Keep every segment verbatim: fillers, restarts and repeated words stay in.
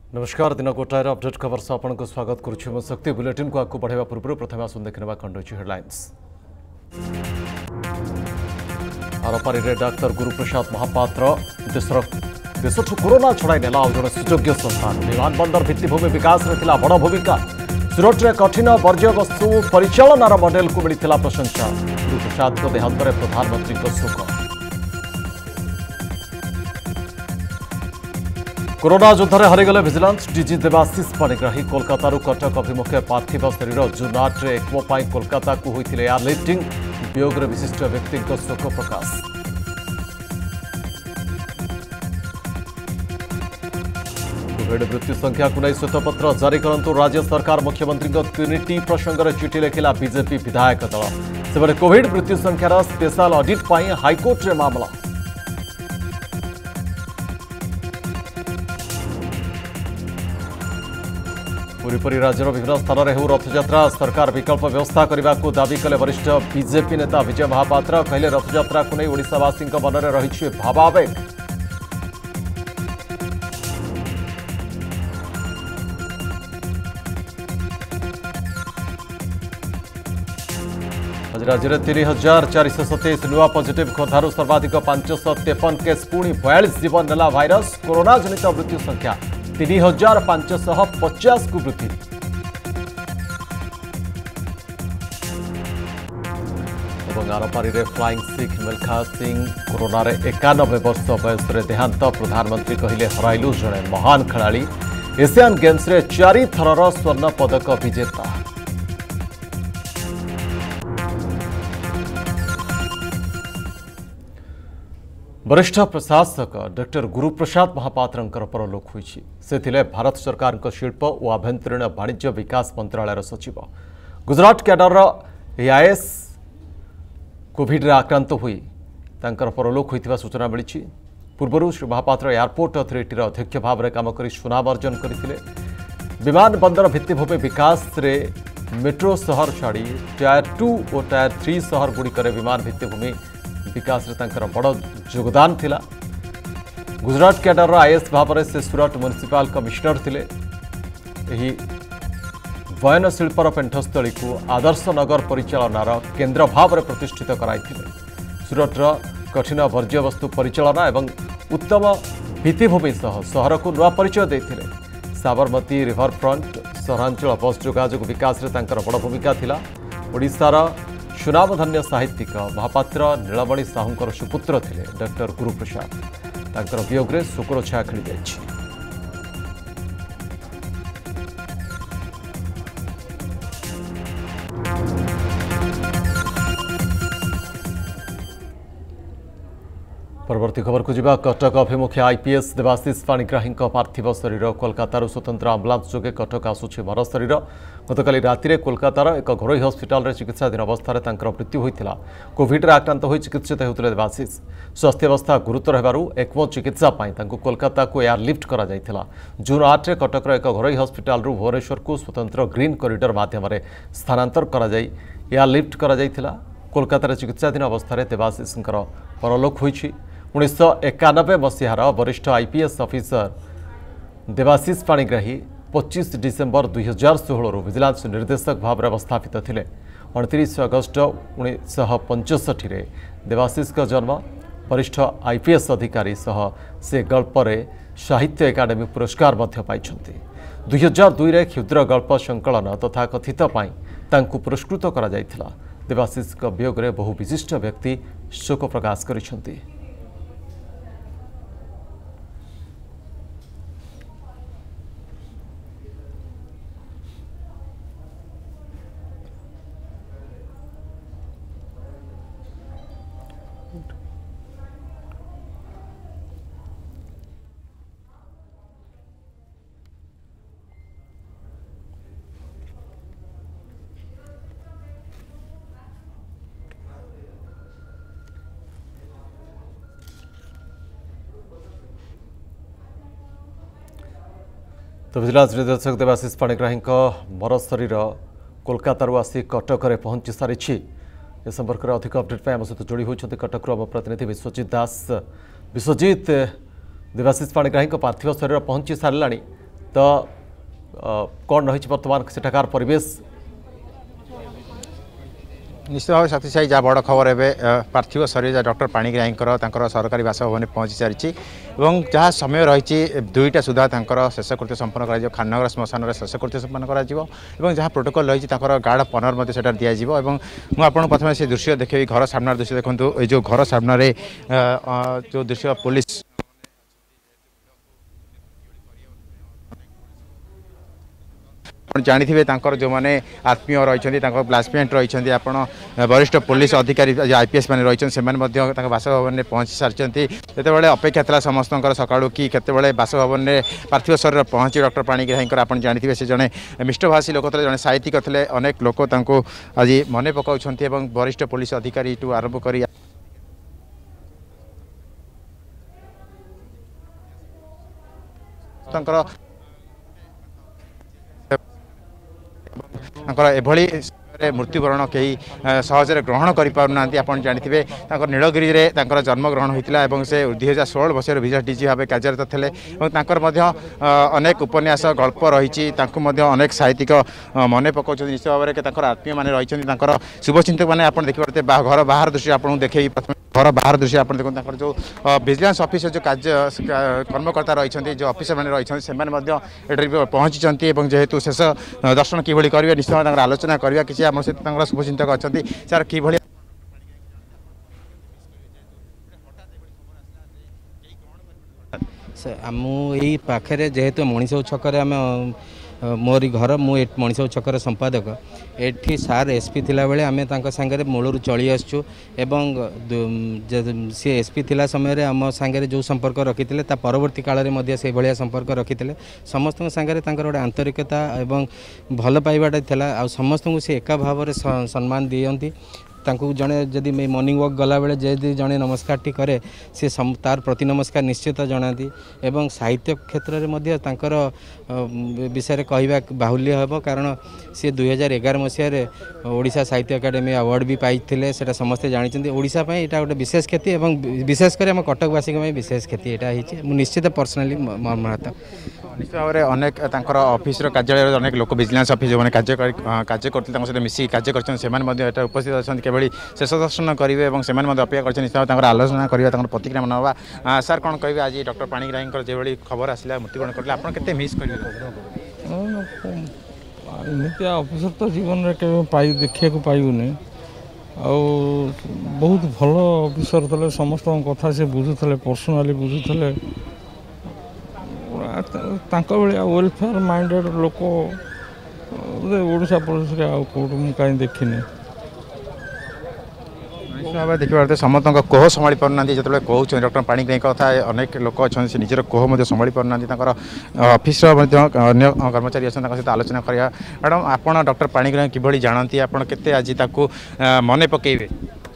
नमस्कार दिन गोटायर अपडेट खबर से आपको स्वागत करुच्ची शक्ति बुलेटिन को आगे बढ़ावा पूर्व प्रथम आसन देखने खंडुची हेडलाइंस। आरपारी डाक्तर गुरुप्रसाद महापात्र देशर देश कोरोना छड़ाई नेला और जड़े सुयोग्य संस्थान विमान बंदर भित्तिभूमि विकास में बड़ भूमिका सूरत में कठिन वर्ज्य वस्तु परिचालनार मॉडल को मिलता प्रशंसा गुरुप्रसाद को देहांत में प्रधानमंत्री शोक। कोरोना युद्धरे हरिगले विजिलेंस डीजी देवाशीष पाणिग्राही कोलकाता कटक अभिमुखे पार्थिव शरीर जून आठ एक्मो कोलकाता को होते एयरलिफ्टिंग वियोग विशिष्ट व्यक्ति शोक प्रकाश। कोविड मृत्यु संख्या को नहीं श्वेतपत्र जारी करंतु राज्य सरकार मुख्यमंत्री तीन प्रसंग में चिठी लिखिला बीजेपी विधायक दल से कोविड मृत्यु संख्यार स्पेशल ऑडिट पर हाईकोर्ट में मामला। पूरीपरी राज्यर विभिन्न स्थान में हो रथयात्रा सरकार विकल्प व्यवस्था करने को दावी कले वरिष्ठ बीजेपी नेता विजय महापात्र कहले रथयात्रा को नहीं ओडिशावासी मन में रही भावावेग। आज राज्य में तीन हजार चार सतैश नुआ पॉजिटिव खोर्धारू सर्वाधिक पांचश तेपन केस पुणी बयालीस जीवन नेला भाइरस कोरोना जनित मृत्यु संख्या तीन हजार पांचशह पचास को वृद्धि। आरपारी फ्लाइंग सिख मिल्खा सिंह कोरोना एकानबे वर्ष बयस देहांत प्रधानमंत्री कहले हराइलु जड़े महान खेलाड़ी एशियान गेम्स रे चारि थरर स्वर्ण पदक विजेता। वरिष्ठ प्रशासक डॉक्टर गुरुप्रसाद महापात्र परलोक होइछि। से थिले भारत सरकार शिल्प और आभ्यंतरीण वाणिज्य विकास मंत्रालय सचिव। गुजरात कैडर एआईएस कोविड रे आक्रांत हुई तांकर परलोक होइतिबा सूचना मिली। पूर्व श्री महापात्र एयरपोर्ट अथॉरिटी अध्यक्ष भाव में काम कर सुनाम अर्जन करथिले। विमान बंदर भित्तिभूमि विकास रे मेट्रो शहर छाड़ी टायर टू और टायर थ्री शहर गुड़िकर विमान भित्तिभूमि विकास रे तांकर बड़ योगदान थिला। गुजरात कैडर आईएएस भाव में से सूरत म्युनिसिपल कमिश्नर थिले। एही बयन शिल्पर पेंठस्थली को आदर्श नगर परिचालनार केन्द्र भाव में प्रतिष्ठित कराइथिले। सूरत कठिन वर्ज्य वस्तु परिचालना एवं उत्तम भित्तिभूमि सह शहर को नुआ परिचय देथिले। साबरमती रिवर फ्रंट सहरांचल बस जोगाजोग विकास रे तांकर बड़ भूमिका थिला। ओडिशार सुनामधन्य साहित्यिक महापात्र नीलमणि साहूंकर सुपुत्र थिले डॉक्टर गुरुप्रसाद। तांकर वियोग रे शोकर छाया खेली जाइछि। परवर्ती खबर को जिबा कटक अभिमुखे आईपीएस देवाशीष पाणिग्राही पार्थिव शरीर कोलकातार स्वतंत्र आम्बुलांस जोगे कटक आसुछि मर शरीर। गतकाली राति कोलकातार एक घरोई हस्पिटाल चिकित्साधीन अवस्था मृत्यु होता। कोविड रे आक्रांत हो चिकित्सित होते देवाशीष स्वास्थ्यावस्था गुरुतर होबारु एक्मो चिकित्सा कोलकाता को एयरलिफ्ट करा जायथिला। जून आठ कटकर एक घरोई हस्पिटाल भुवनेश्वर को स्वतंत्र ग्रीन कॉरिडोर माध्यम स्थानांतर करा जाय एयरलिफ्ट करा जायथिला। कोलकातार चिकित्साधीन अवस्था देवाशीष परलोक होइछि। उन्नीस एकानबे मसीहार वरिष्ठ आईपीएस अफिसर देवाशीष पाणिग्राही पच्चीस डिसेम्बर दुई हजार षोह विजिलेंस निर्देशक भाव में अवस्थापित थे। उनतीस अगस्ट उन्नीस पंचष्ठी देवाशीष का जन्म। वरिष्ठ आईपीएस अधिकारी सह से गल्परे साहित्य एकाडेमी पुरस्कार पाई। दुई हजार दुई क्षुद्र गल्प संकलन तथा कथित तांकु पुरस्कृत करा जायथिला। देवाशीष का वियोग रे बहु विशिष्ट व्यक्ति शोक प्रकाश करिसेंति। तो विजिलेंस निर्देशक देवाशीष पाणिग्राही मर शरीर कोलकाता आसी कटक में पहुंची सारी। ए संपर्क में अधिक अपडेट पर आम सहित जोड़ी होती कटक आम प्रतिनिधि विश्वजीत दास। विश्वजीत, देवाशीष पाणिग्राही पार्थिव शरीर पहुंची सारा तो कौन रही बर्तमान सेठाकार परिवेश निश्चित भाव शक्तिशायी जहाँ बड़ खबर एवं पार्थिव शरीर जहाँ डॉक्टर पाणिग्राही सरकारी बासभवन पहुँची सारी जहाँ समय रही दुईटा सुधा शेषकृत्य संपन्न कर खाननगर श्मशान शेषकृत्य संपन्न कर जहाँ प्रोटोकॉल रही गार्ड पनर से दिज्व मुझे प्रथम से दृश्य देखे घर सामना दृश्य देखूँ ये जो घर सामने जो दृश्य पुलिस जानी थे जो मैंने आत्मीय रही क्लासमेट रही आप वरिष्ठ पुलिस अधिकारी आईपीएस मैंने रही से बासभवन में पहुँची सारी जिते अपेक्षा था समस्त सकाळू कि केतबेले बासभवन में पार्थिव शरीर पहुँची डॉक्टर पाणिग्राही आप जानी से जड़े मिष्टभाषी लोक थे जड़े साहित्यिक थे अनेक लोक आज मन पकाउछन्ति एवं वरिष्ठ पुलिस अधिकारी ठू आरंभ कर एभली मृत्युवरण कई सहजरे ग्रहण करें आप जानी नीलगिरी में जन्म ग्रहण होता से दुई हजार षोल मसीह विजय डीजी भाव कार्यरत थे अनेक उपन्यास गल्प रही अनेक साहित्यिक मन पकाउछ निश्चित भाव में आत्मीय मान रही शुभचिंतक मैंने आप देखिए घर बाहर दृश्य आपको देखे घर बाहर दृश्य आप देखो जो विजिलेंस ऑफिसर जो कार्य कर्मकर्ता रही जो ऑफिसर मैंने रही से पहुँची जेहेतु शेष दर्शन किभली करेंगे निश्चित भाव आलोचना करवा किसी आम सहित शुभचिंतक अच्छा सर कि यही पाखे जेहेतु मनीष छक मोरी घर मु मनीष छकर संपादक एठी सार एसपी थिला बेले आमे तांका संगे मूलरू चली आसचु एवं सी एसपी थिला समय आम सांगे जो संपर्क रखी ता परवर्ती काल में से भाया संपर्क रखी समस्त सांगे गोटे आंतरिकता एवं भल पाइबाटा थिला आ समस्त को सी एका भाव में सम्मान दियंती तांको जड़े जदि मॉर्निंग वॉक गला बेले जदि जड़े नमस्कार टी करे सी तार प्रति नमस्कार निश्चित जनाती एवं साहित्य क्षेत्र में मध्य तांकर विषय कहवा बाहुल्य हेब कारण सी दुई हजार एगार मसीह ओडिशा साहित्य एकाडेमी अवार्ड भी पाई से समस्ते जानते ओडिशा यहाँ गोटे विशेष क्षति एवं विशेषकर आम कटकवासी विशेष क्षति यहाँ निश्चित पर्सनाली मर्माहत निश्चित भाव में अनेक ऑफिस कार्यालय अनेक लोक विजिलेंस ऑफिस जो कार्य कार्य करते मिसिक कार्य कर उपस्थित अच्छा केवल शेष दर्शन करेंगे और से अपेक्षा कर निश्चित भाव आलोचना करवा प्रतिक्रिया मनवा सार कौन कहे आज डॉक्टर पाणिग्राही जो खबर आसला मृत्युवरण करें आप केते मिस करेंगे एमती ऑफिसर तो जीवन में देखा पाइबुनि आ बहुत भल ऑफिसर थे समस्त कथा से बुझुले पर्सनाली बुझुले वेलफेयर माइंडेड लोक ओडिशा पुलिस कहीं देखनी भाव देखिए समस्त कोह संभाली पारना जो कहते डॉक्टर पाणिग्राही कथा अनेक लोक अच्छा से निजर कोह संभाली पारना ऑफिस अन्य कर्मचारी अच्छा सहित आलोचना करा मैडम आप डॉक्टर पाणिग्राही किभली जानती आप केते आज ताकू मन पकेबे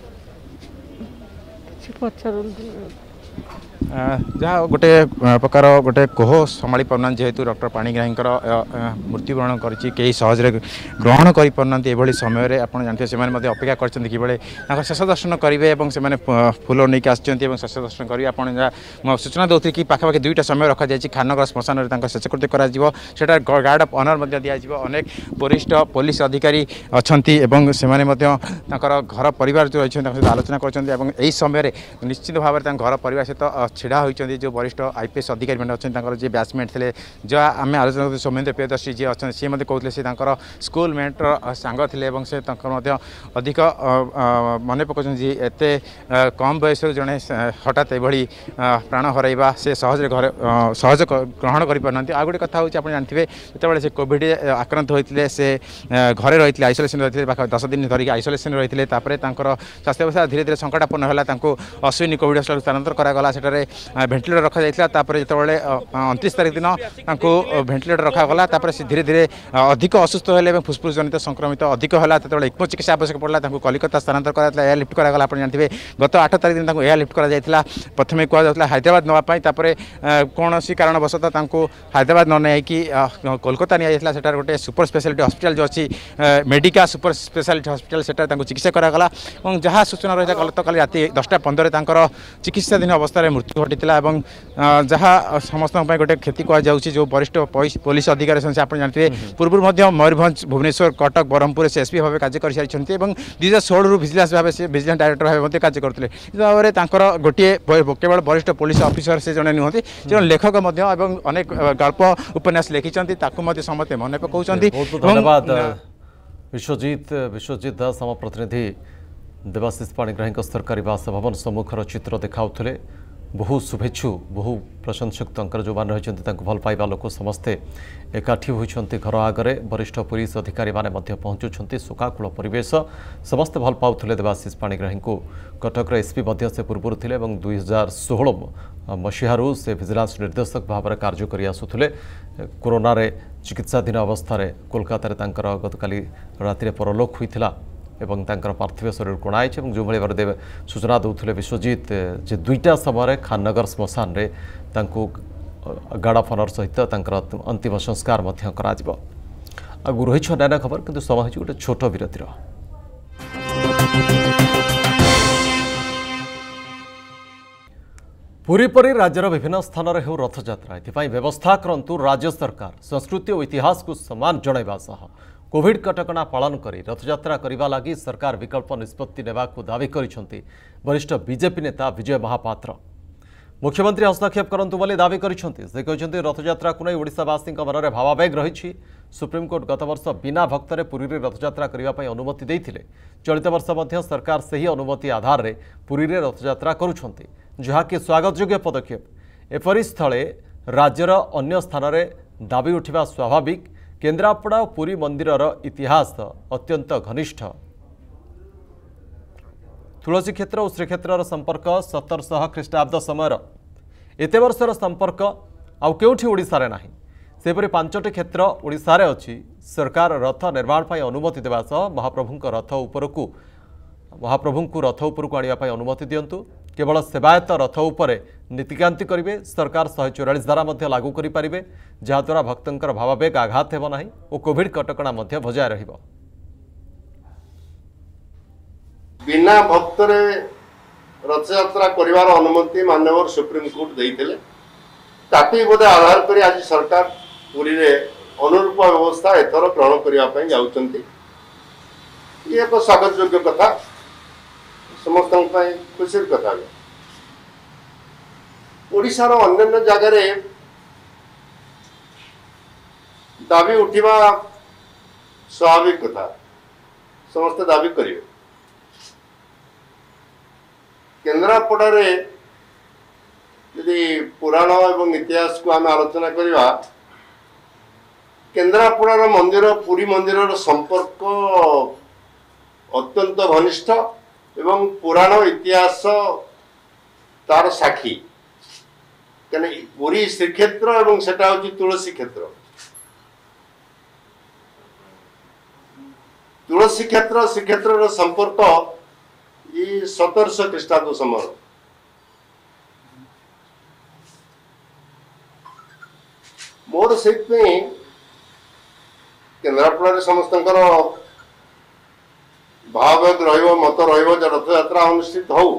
जहाँ गोटे प्रकार गोटे कोह संभाली पारना जेहेतु डॉक्टर पाणिग्राही मृत्युवरण करी सहजरे ग्रहण कर पारना ये समय आप जानते हैं अपेक्षा कर शेष दर्शन करेंगे और से फूल नहीं आसर शेष दर्शन करेंगे आप सूचना दूसरी कि पाखापाखि दुईटा समय रखा जाए खाननगर श्मशान में शेषकृत्य करा गार्ड ऑफ ऑनर दिज्व अनेक वरिष्ठ पुलिस अधिकारी अच्छा घर परिवार जो रही सहित आलोचना कर समय निश्चित भाव में घर परिवार सहित छिड़ा होती जो वरिष्ठ आईपीएस अधिकारी मैंने अच्छा जी बैचमेट थे जहाँ आम आलोचना करते सौमेन्द्र प्रियदर्शी जी अच्छा सी कहते सी स्कूल मेट्र सांग थे से अधिक मन पकाउछन जी एत कम बयस जड़े हठात ये प्राण हरइबा से सहज घर सहज ग्रहण करना आ गोटे कथा हूँ आप जानते जो से कोविड आक्रांत होते से घरे रही आइसोलेसन रही पाख दस दिन धरिक आइसोलेसन रही है स्वास्थ्य अवस्था धीरे धीरे संकटापन्न है अश्विनी कोविड हस्पिटाल स्थानांतर करागला से भेन्टिलेटर रखा जाता जो उनतीस तारीख दिन भेन्टिलेटर रखागला से धीरे धीरे अधिक असुस्थ होले फुस्फुस जनित संक्रमित अधिक है जो इक्मो चिकित्सा आवश्यक पड़ा कलिकता स्थानांतर कराला एयर लिफ्ट करागला आप जानते गत आठ तारीख दिन एयर लिफ्ट करा प्रथम कहला हैदराबाद नापी कौन सी कारणवशत हैदराबाद न नहीं कि कोलकाता निया सेटार गोटे सुपर स्पेशलिटी हॉस्पिटल जो अच्छी मेडिका सुपर स्पेशलिटी हॉस्पिटल से चिकित्सा करागला और जहाँ सूचना रही गत काली राति दसटा पंद्रह चिकित्साधीन अवस्था मृत्यु घटी और जहाँ समस्त गोटे क्षति कह जो वरिष्ठ पुलिस अधिकारी से आप जानते पूर्व मयूरभंज भुवनेश्वर कटक ब्रह्मपुर से एसपी भाव कार्य कर सारी दुई हजार षोह रु विजिलेंस भाव से विजिलेंस डायरेक्टर भाव कार्य करते भाव में गोटे केवल वरिष्ठ पुलिस ऑफिसर से जड़े नुहति जो लेखक अनेक गल्प उपन्यास लिखिं समस्ते मन पकाउछन्ति। धन्यवाद विश्वजीत विश्वजीत दास आम प्रतिनिधि देवाशीष पाणिग्राही सरकारी बासभवन सम्मुखर चित्र देखाउथिले बहु शुभेच्छु बहु प्रशंसक जो मैंने रही भल पाइबा लोक समस्ते एकाठी होती घर आगे वरिष्ठ पुलिस अधिकारी माने पहुँचुंट शोकाकूल परिवेश समस्ते भल पाउथिले देवाशीष पाणिग्राही को कटक एसपी से पूर्व थे दुई हजार षोह मसीहारू से विजिलेंस निर्देशक भाव में कार्य कर आसुले कोरोना रे चिकित्साधीन अवस्था कोलकाता गतकाली राति परलोक होता एवं तांकर पार्थिव शरीर कोणाई जो भाई भाव देव सूचना दौले विश्वजीत जे दुईटा समय खाननगर श्मशान रे तांको गार्ड ऑफ ऑनर सहित तांकर अंतिम संस्कार आगु रही अन्य खबर किंतु समय गोटे छोट विरतिर। पुरी परी राज्यर विभिन्न स्थान में हो रथयात्रा एथपाई व्यवस्था करंतु राज्य सरकार संस्कृति और इतिहास को सम्मान जणाइबा सह कोविड कटकणा पालन करी रथयात्रा करने लगी सरकार विकल्प निष्पत्ति नेबा को दावी करिसेंति वरिष्ठ बीजेपी नेता विजय महापात्र। मुख्यमंत्री हस्तक्षेप करंतु बोली दावी करिसेंति से कहते रथयात्रा को नहीं ओडिशावासी मन में भावावेग रही। सुप्रीमकोर्ट गत वर्ष बिना भक्तरे पुरी रे रथयात्रा करने अनुमति देइथिले। चलित वर्ष मध्य सरकार सही अनुमति आधार रे पुरी रे रथयात्रा करुछंती जहाँकि स्वागतयोग्य पदक्षेप। एपरि स्थले राज्यर अन्य स्थान में दाबी उठिबा स्वाभाविक। केन्द्रापड़ा और पुरी मंदिरर इतिहास अत्यंत घनिष्ठ। तुलसी क्षेत्र और श्रीक्षेत्र संपर्क सतरशह ख्रीष्टाब्द समय एत वर्षर संपर्क आउ केउठी ओडिशारे नाही। सेपरि पांचटी क्षेत्र ओडिशारे अछि। सरकार रथ निर्माण पर अनुमति देवा सह महाप्रभुंक रथ उपरकू महाप्रभुंकु रथ उपरकू आनिबा पई अनुमति दियंतु। केवल सेवायत रथ उपरे नीतिकांति करेंगे। सरकार शहे चौरालीस धारा मध्य लागू करें जहाद्वारा भक्तंकर भावावेग आघात हेब नाही और कोविड कटकणा मध्य बजाय रहिबो। बिना भक्तरे रथयात्रा करिवार अनुमति माननीय सुप्रीम कोर्ट देइथिले ताकि बोधे आधार करी आज सरकार पुरी रे अनुरूप व्यवस्था एथर ग्रहण करिया पई जाउचंती। ये एक स्वागतयोग्य कथा समस्त खुशी कथा। ओडिशार अन्य जगार दाबी उठा स्वाभाविक कथा समस्त दाबी करेंगे। केन्द्रापड़े यदि पुराण एवं इतिहास को आम आलोचना करवा केन्द्रापड़ार मंदिर पुरी मंदिर संपर्क अत्यंत घनिष्ठ एवं पुराण इतिहास तार साक्षी कहीं पुरी श्रीक्षेत्र एवं सेटा हूँ तुलसी क्षेत्र। तुलसी क्षेत्र श्रीक्षेत्र संपर्क ये सतरश ख्रीष्टाब्द समय मोर से केन्द्रापड़ा समस्त भाववेग रहिबो मत रहिबो जे रथयात्रा अनुष्ठित हो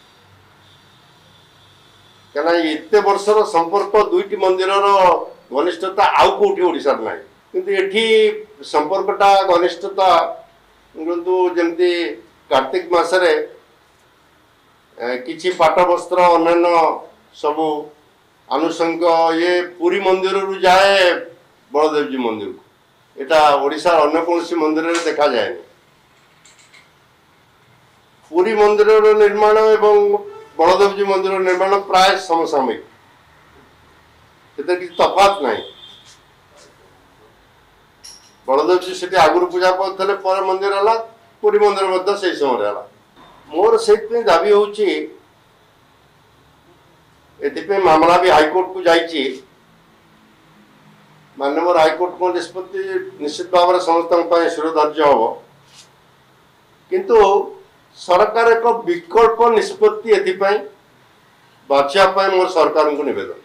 क्या एत वर्षर संपर्क दुईटी मंदिर घनिष्ठता आउ कौटी ओडिशा ना किंतु एठी संपर्कटा घनिष्ठता जमती कार्तिक मासरे किछि पाट वस्त्र अन्य सबू आनुषंग ये पुरी मंदिर रु जाए बलदेव जी मंदिर को एटा ओडिशा अन्य कौन मंदिर में देखा जाए। पुरी मंदिर निर्माण एवं बलदेव जी मंदिर निर्माण प्राय समसामयिक किसी तफात नहीं। बलदेव जी से आगुरी पूजा करते पर मंदिर है पुरी मंदिर से समय मोर से दाबी हूँ ए मामला भी हाईकोर्ट को जाइए माननीय हाईकोर्ट को निष्पत्ति निश्चित भाव में समस्त शिरोधार्य हम किंतु सरकार एक विकल्प निष्पत्ति एथिपाई बाछिया मोर सरकार को निवेदन।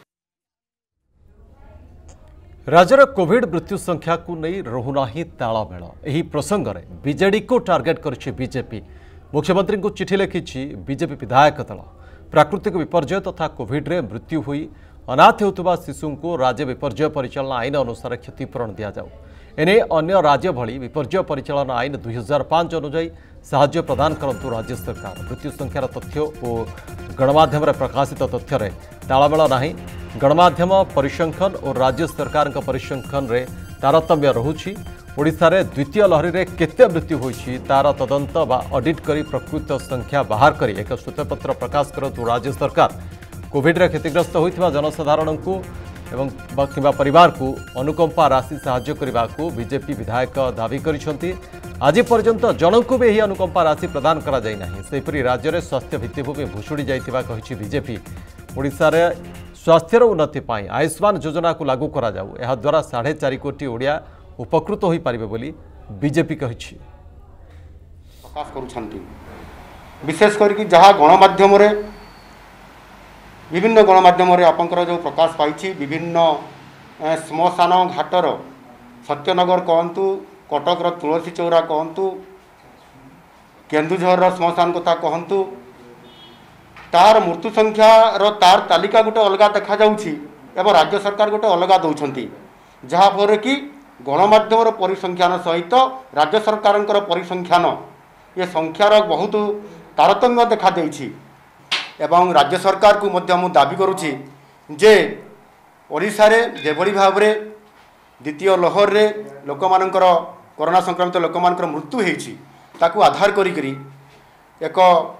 राज्यर कोविड मृत्यु संख्या को नहीं रहुना तालमेल। यही प्रसंग में बीजेडी को टार्गेट करिछि बीजेपी। मुख्यमंत्री को चिठी लिखिछि बीजेपी विधायक दल। प्राकृतिक विपर्यय तथा कोविड रे मृत्यु हुई अनाथ होता शिशु को राज्य विपर्यय परिचालना आईन अनुसार क्षतिपूरण दि जाऊ एने अन्य राज्य भली विपर्यय परिचालना आईन दुई हजार पांच अनुजाई साहाय्य प्रदान करंतु राज्य सरकार मृत्यु संख्यार तथ्य और गणमाध्यम प्रकाशित तथ्य तालमेल नहीं गणमाध्यम परिसंख्यन और राज्य सरकार परिसंख्यन रे तारतम्य रहुछि ओडिशा रे द्वितीय लहरी रे केते मृत्यु होइछि तार तदंत बा ऑडिट करी प्रकृत संख्या बाहर करी एक श्वेतपत्र प्रकाश करतु राज्य सरकार कोविड रे क्षतिग्रस्त होइथिबा जनसाधारण को एवं किंबा परिवार को अनुकंपा राशि साहाय्य करने को बीजेपी विधायक दावी करिसेंति आज पर्यंत जनक भी यही अनुकंपा राशि प्रदान करा जाय नाही सेपरि राज्य में स्वास्थ्य भित्तिभूमि भुशुड़ी जाइतिबा कहिछि बीजेपी ओडिशा रे स्वास्थ्यर उन्नति पाई आयुष्मान योजना को लागू करा जाऊ एहा द्वारा साढ़े चार कोटी ओडिया उपकृत होई पारिबे बोली बीजेपी कहिछि प्रकाश करूछंती विशेष करके जहाँ गणमाध्यम रे विभिन्न गणमाध्यम रे आपंकर जो प्रकाश पाई विभिन्न श्मशान घाटर सत्यनगर कहतु कटकर तुलसी चौरा कहतु केन्दुझर श्मशान कथा कहतु तार मृत्यु संख्यार तार तालिका गोटे अलग देखा जाउछि एवं राज्य सरकार गोटे अलग दौरान जहाँफल कि गणमाध्यम परिसंख्यान सहित राज्य सरकार परिसंख्यान ये संख्यार बहुत तारतम्य देखा देइछि एवं राज्य सरकार को मध्य मु दाबी करुछि जे ओडिशा रे जेभली भाव रे द्वितीय लहर रे लोक मानकर कोरोना संक्रमित लोक मानकर मृत्यु हेछि ताकू आधार करी करी एक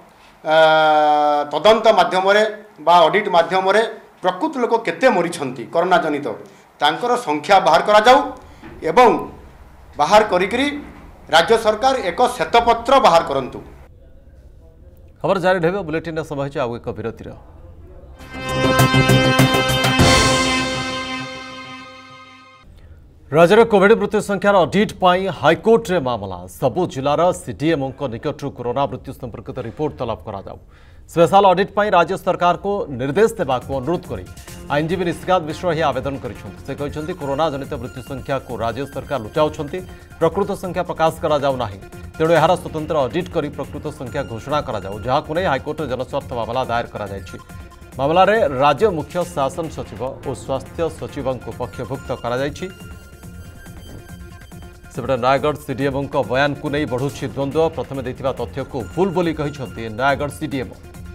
तदंत माध्यम रे बा ऑडिट माध्यम रे प्रकृत लोक केते मरिछंती कोरोना जनित तांकर संख्या बाहर करा जाऊ एवं बाहर करी करी राज्य सरकार एक श्वेतपत्र बाहर करंतु। खबर जारी रहिबो बुलेटिन समय आउ एक विरतिर राज्य में कोविड मृत्यु संख्यार ऑडिट पाई हाईकोर्ट रे मामला सबु जिलार सीडीएमओ निकट कोरोना मृत्यु संपर्कित रिपोर्ट तलब करा जाऊ स्पेशल ऑडिट पाई राज्य सरकार को निर्देश देवा को अनुरोध करी आईनजीवी निशिकांत मिश्र यह आवेदन कर कोरोना जनित मृत्यु संख्या को राज्य सरकार लुचाउछंती प्रकृत संख्या प्रकाश करा जाऊ नाही तेणु यार स्वतंत्र ऑडिट करी प्रकृत संख्या घोषणा करा जाऊ जहां नहीं हाईकोर्ट जनस्वार्थ मामला दायर करा जायछि मामला रे राज्य मुख्य शासन सचिव और स्वास्थ्य सचिव को पक्षभुक्त करा जायछि सेपटे नयगढ़ सीडीएमओ बयान को नहीं बढ़ुछि द्वंद्व प्रथम देथिबा तथ्य को भूल बोली कहिसंती नयगढ़ सीडीएमओ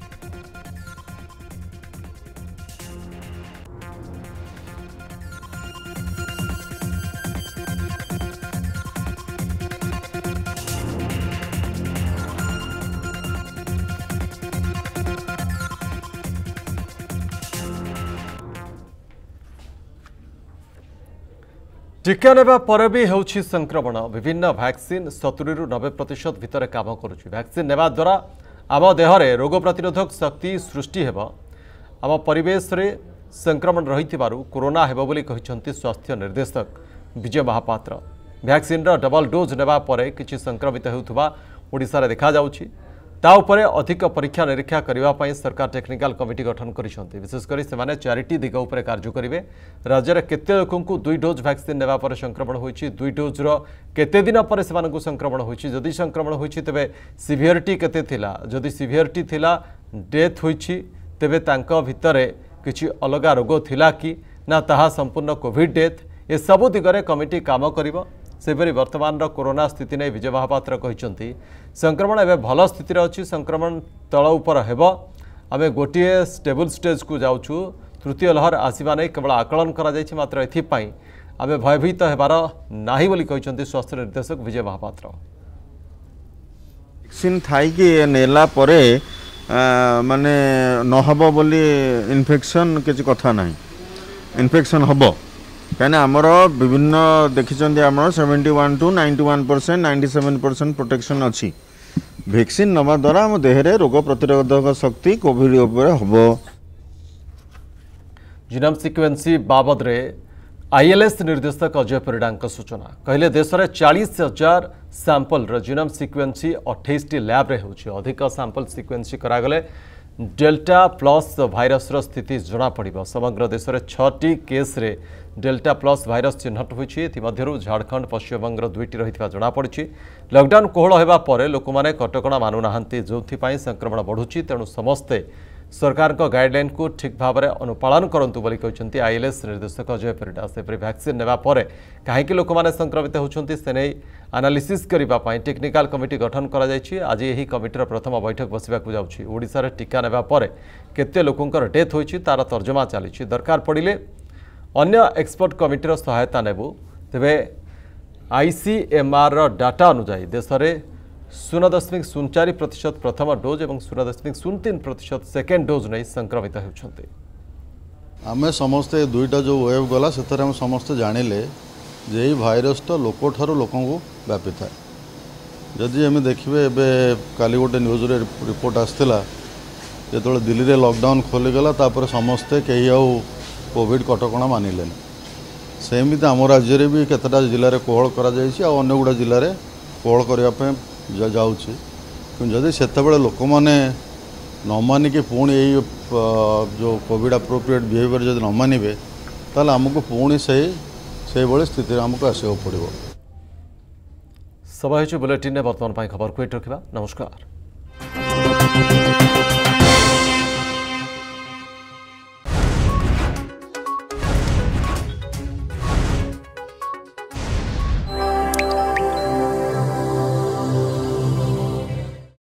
टीका नेबा पर भी होछि संक्रमण विभिन्न वैक्सीन सत्तरी रु नब्बे प्रतिशत भितर काम करुछि वैक्सीन नेबा द्वारा आम देहरे रोग प्रतिरोधक शक्ति सृष्टि हेब आम परिवेश रे संक्रमण रहिथिबारु कोरोना हेब बोली कहिसंती स्वास्थ्य निर्देशक विजय महापात्र वैक्सीन रा डबल डोज नेबा परे किछि संक्रमित हेउथबा ओडिसा रे देखा जाउछि ता उपरे अधिक परीक्षा निरीक्षा करबा पई सरकार टेक्निकल कमिटी गठन करिसंती विशेष करी सेमाने चारिटी दिग उपरे कार्य करिवे राज्य रे केते लोकंकु दुई डोज वैक्सीन नेबा पर संक्रमण होइछि दुई डोज रो केते दिन पर सेमानकु संक्रमण होइछि जदि संक्रमण होइछि तबे सिवियरिटी केते थिला जदि सिवियरिटी थिला डेथ होइछि तबे तांका भितरे किछि अलगा रोग थिला कि ना ताहा संपूर्ण कोविड डेथ ए सबु दिगरे कमिटी काम करिवो सेपरी वर्तमान कोरोना स्थिति नहीं विजय महापात्र कहते संक्रमण एवं भल स्थिति अच्छी संक्रमण तल उपर हेब आम गोटे स्टेबल स्टेज को जाऊँ तृतीय लहर आसवा नहीं केवल आकलन कर मात्र एपाई आम भयभीत होबार नाही बोली कहते स्वास्थ्य निर्देशक विजय महापात्र वैक्सीन थाइकी नेला परे माने नहब बोली इन्फेक्शन किसी कथा ना इन्फेक्शन हम कहीं आमर विभिन्न देखी आम seventy one two ninety one percent ninety seven percent protection अच्छी वैक्सीन नवा द्वारा आम देहरे रोग प्रतिरोधक शक्ति कोविड हम जीनोम सिक्वेन्सी बाबद रे आईएलएस निर्देशक अजय परिडा सूचना कहले देश में चालीस हजार सैंपल जीनोम सिक्वेन्सी अठाईस टी लैब रे होछि अधिक सैंपल सिक्वेन्सी करागले डेल्टा प्लस भाइरस रो स्थिति जना पड़िबो समग्र देश में छटी केस रे डेल्टा प्लस भाइरस चिन्हट होछि मध्यरु झारखंड पश्चिमबंग दुईटी रहितबा जना पड़िछि लॉकडाउन कोहल हेबा परे लोक माने कटकणा मानु नाहंती जोथि पई संक्रमण बढ़ुछि तेणु समस्ते सरकार गाइडलाइन को ठीक भाव में अनुपालन करंतु बोली कहते आईएलएस निर्देशक अजय परिडा सेपरी वैक्सीन नेबा परे कहीं लोक मैंने संक्रमित होती से नहीं एनालिसिस करने टेक्निकल कमिटी गठन करा जायछि। आज यही कमिटीर प्रथम बैठक बसवाक जाउछि। ओडिशा टीका नेबा परे केते लोकंकर डेथ होइछि तार तर्जमा चली दरकार पड़िले अन्य एक्सपर्ट कमिटीर सहायता नेबु। तेबे आईसीएमआर डाटा अनुसार देश में शून्य दशमिक शून्य चार प्रतिशत प्रथम डोज और शून्य दशमिक शून्य तीन प्रतिशत सेकेंड डोज नहीं संक्रमित होती। आमे समस्ते दुईटा जो वेव गला से समस्ते जानिले जे यही भाइरस तो लोक ठार लोक व्यापी था। जदि आम देखिए एवं काली गोटे न्यूज रे रिपोर्ट आसला जो दिल्ली रे लॉकडाउन खोलीगला तापर समस्ते कहीं आउ कोविड कटकणा मानिले सेमती आम राज्य भी केतटा जिले में कोहल कर गुड़ा जिले में कोहल करने जाऊँगी जदि से लोक मैंने न मानिक पुणी यही जो कोविड अप्रोप्रिएट बिहेवियर जब न मानवे ताल आमको पुणी से से स्थिति आमको आसको पड़ो। सब बुलेटिन बर्तमान खबर को रखा। नमस्कार।